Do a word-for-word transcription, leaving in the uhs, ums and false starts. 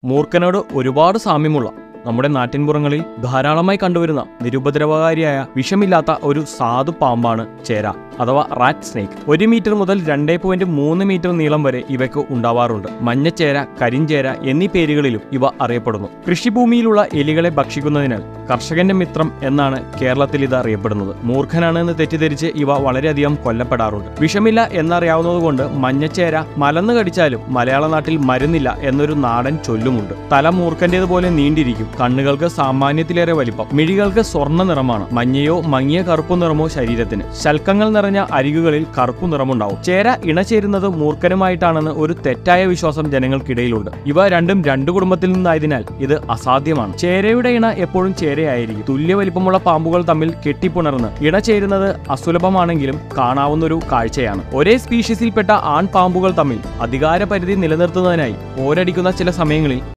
മൂർഖനോട് ഒരുപാട് സാമ്യമുള്ള നമ്മുടെ നാട്ടിൻപുറങ്ങളിൽ ധാരാളമായി കണ്ടുവരുന്ന നിരുപദ്രവകാരിയായ വിഷമില്ലാത്ത ഒരു സാധു പാമ്പാണ് ചേര അഥവാ റാറ്റ് സ്നേക്ക്. ഒരു മീറ്റർ മുതൽ രണ്ടേ പോയിന്റ് മൂന്ന് മീറ്റർ നീളം വരെ ഇവയ്ക്ക് ഉണ്ടാവാറുണ്ട്. മഞ്ഞച്ചേര, കരിഞ്ചേര എന്നീ പേരുകളിലും ഇവ അറിയപ്പെടുന്നു. കൃഷിഭൂമിയിലുള്ള എലികളെ ഭക്ഷിക്കുന്നതിനാൽ കർഷകന്റെ മിത്രം എന്നാണ് കേരളത്തിൽ ഇത് അറിയപ്പെടുന്നത്. മൂർഖനാണെന്ന് തെറ്റിദ്ധരിച്ച് ഇവ വളരെയധികം കൊല്ലപ്പെടാറുണ്ട്. വിഷമില്ല എന്നറിയാവുന്നതുകൊണ്ട് മഞ്ഞച്ചേര മലന്ന് കടിച്ചാലും മലയാള നാട്ടിൽ മരുന്നില്ല എന്നൊരു നാടൻ ചൊല്ലുമുണ്ട്. തല മൂർഖന്റേതുപോലെ നീണ്ടിരിക്കും. കണ്ണുകൾക്ക് സാമാന്യത്തിലേറെ വലിപ്പം. മിഴികൾക്ക് സ്വർണ്ണ നിറമാണ്. മഞ്ഞയോ മങ്ങിയ കറുപ്പു നിറമോ ശരീരത്തിന്. ശൽക്കങ്ങൾ നിറഞ്ഞ അരികുകളിൽ കറുപ്പു നിറമുണ്ടാവും. ചേര ഇണചേരുന്നത് മൂർഖനുമായിട്ടാണെന്ന് ഒരു തെറ്റായ വിശ്വാസം ജനങ്ങൾക്കിടയിലുണ്ട്. ഇവ രണ്ടും രണ്ടു കുടുംബത്തിൽ നിന്നായതിനാൽ ഇത് അസാധ്യമാണ്. ചേരയുടെ ഇണ എപ്പോഴും ചേരയായിരിക്കും. തുല്യ വലിപ്പമുള്ള പാമ്പുകൾ തമ്മിൽ കെട്ടിപ്പുണർന്ന് ഇണ ചേരുന്നത് അസുലഭമാണെങ്കിലും കാണാവുന്നൊരു കാഴ്ചയാണ്. ഒരേ സ്പീഷീസിൽപ്പെട്ട ആൺ പാമ്പുകൾ തമ്മിൽ അധികാര പരിധി നിലനിർത്തുന്നതിനായി പോരടിക്കുന്ന ചില സമയങ്ങളിൽ